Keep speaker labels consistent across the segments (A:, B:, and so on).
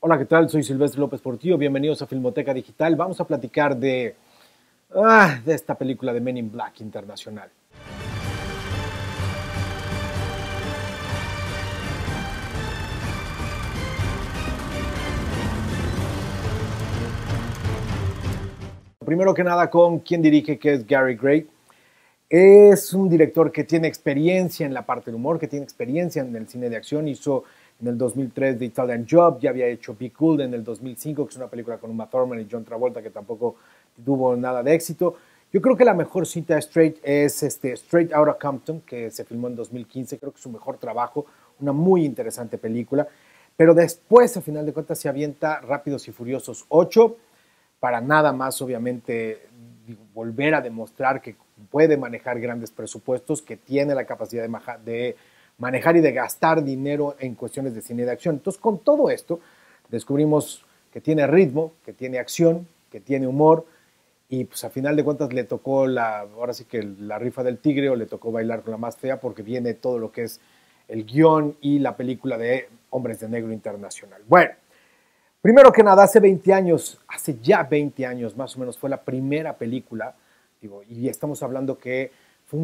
A: Hola, ¿qué tal? Soy Silvestre López Portillo. Bienvenidos a Filmoteca Digital. Vamos a platicar de esta película de Men in Black Internacional. Primero que nada, con quien dirige, que es Gary Gray. Es un director que tiene experiencia en la parte del humor, que tiene experiencia en el cine de acción. Hizo en el 2003 The Italian Job, ya había hecho Be Cool en el 2005, que es una película con Uma Thurman y John Travolta, que tampoco tuvo nada de éxito. Yo creo que la mejor cinta Straight es Straight Outta Compton, que se filmó en 2015. Creo que es su mejor trabajo, una muy interesante película. Pero después, a final de cuentas, se avienta Rápidos y Furiosos 8, para nada más, obviamente, volver a demostrar que puede manejar grandes presupuestos, que tiene la capacidad de manejar y de gastar dinero en cuestiones de cine de acción. Entonces, con todo esto, descubrimos que tiene ritmo, que tiene acción, que tiene humor, y pues a final de cuentas le tocó ahora sí que la rifa del tigre, o le tocó bailar con la más fea, porque viene todo lo que es el guión y la película de Hombres de Negro Internacional. Bueno, primero que nada, hace ya 20 años más o menos, fue la primera película, y estamos hablando que fue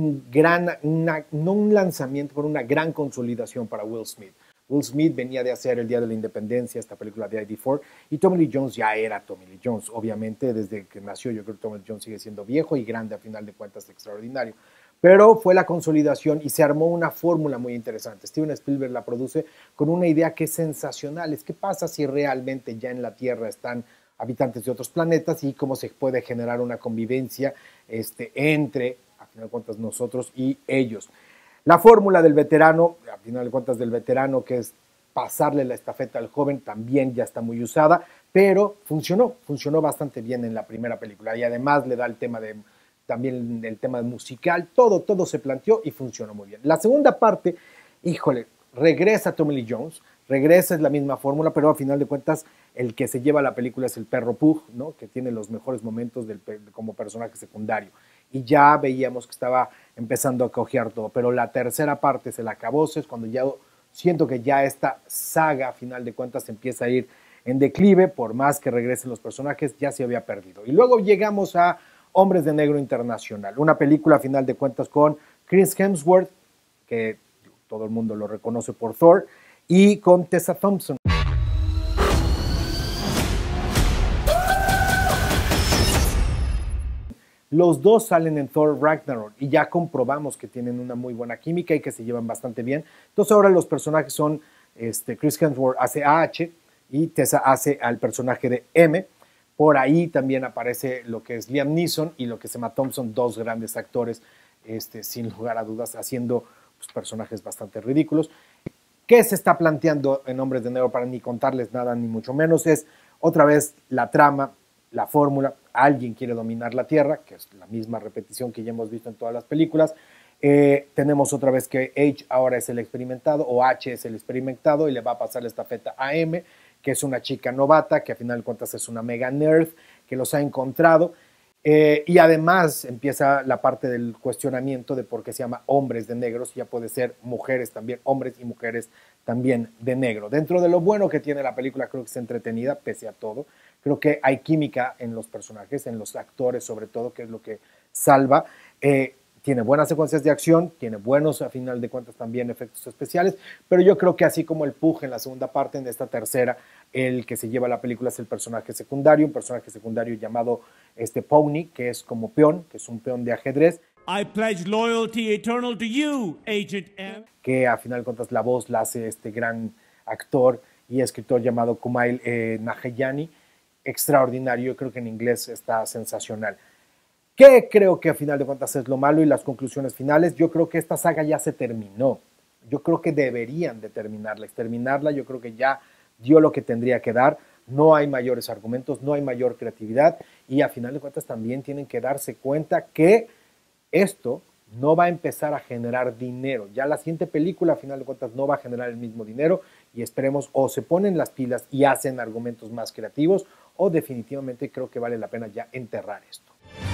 A: no un lanzamiento, pero una gran consolidación para Will Smith. Will Smith venía de hacer El Día de la Independencia, esta película de ID4, y Tommy Lee Jones ya era Tommy Lee Jones. Obviamente, desde que nació, yo creo que Tommy Lee Jones sigue siendo viejo y grande, a final de cuentas, extraordinario. Pero fue la consolidación y se armó una fórmula muy interesante. Steven Spielberg la produce con una idea que es sensacional. ¿Qué pasa si realmente ya en la Tierra están habitantes de otros planetas y cómo se puede generar una convivencia entre, a final de cuentas, nosotros y ellos? La fórmula del veterano, a final de cuentas del veterano, que es pasarle la estafeta al joven, también ya está muy usada, pero funcionó bastante bien en la primera película, y además le da también el tema musical, todo se planteó y funcionó muy bien. La segunda parte, regresa Tommy Lee Jones, es la misma fórmula, pero a final de cuentas el que se lleva la película es el perro Pug, ¿no? Que tiene los mejores momentos como personaje secundario. Y ya veíamos que estaba empezando a cojear todo. Pero la tercera parte es el acabose, es cuando ya siento que ya esta saga, a final de cuentas, empieza a ir en declive. Por más que regresen los personajes, ya se había perdido. Y luego llegamos a Hombres de Negro Internacional, una película, a final de cuentas, con Chris Hemsworth, que todo el mundo lo reconoce por Thor, y con Tessa Thompson. Los dos salen en Thor Ragnarok y ya comprobamos que tienen una muy buena química y que se llevan bastante bien. Entonces ahora los personajes son, Chris Hemsworth hace a H y Tessa hace al personaje de M. Por ahí también aparece lo que es Liam Neeson y lo que es Emma Thompson, dos grandes actores, sin lugar a dudas, haciendo personajes bastante ridículos. ¿Qué se está planteando en Hombres de Negro? Para ni contarles nada, ni mucho menos, es otra vez la trama, la fórmula. Alguien quiere dominar la Tierra, que es la misma repetición que ya hemos visto en todas las películas. Tenemos otra vez que H ahora es el experimentado, o H es el experimentado, y le va a pasar la estafeta a M, que es una chica novata, que a final de cuentas es una mega nerd, que los ha encontrado. Y además empieza la parte del cuestionamiento de por qué se llama Hombres de Negros, ya puede ser mujeres también, hombres y mujeres también de negro. Dentro de lo bueno que tiene la película, creo que es entretenida, pese a todo. Creo que hay química en los personajes, en los actores sobre todo, que es lo que salva. Tiene buenas secuencias de acción, tiene buenos, a final de cuentas, también efectos especiales, pero yo creo que así como el Pug en la segunda parte, en esta tercera, el que se lleva la película es el personaje secundario, un personaje secundario llamado Pony, que es como peón, que es un peón de ajedrez.
B: I pledge loyalty eternal to you, Agent M.
A: Que a final de cuentas la voz la hace este gran actor y escritor llamado Kumail Nanjiani, extraordinario, yo creo que en inglés está sensacional. ¿Qué creo que a final de cuentas es lo malo y las conclusiones finales? Yo creo que esta saga ya se terminó. Yo creo que deberían de exterminarla. Yo creo que ya dio lo que tendría que dar. No hay mayores argumentos, no hay mayor creatividad, y a final de cuentas también tienen que darse cuenta que esto no va a empezar a generar dinero. Ya la siguiente película, a final de cuentas, no va a generar el mismo dinero, y esperemos o se ponen las pilas y hacen argumentos más creativos, o definitivamente creo que vale la pena ya enterrar esto.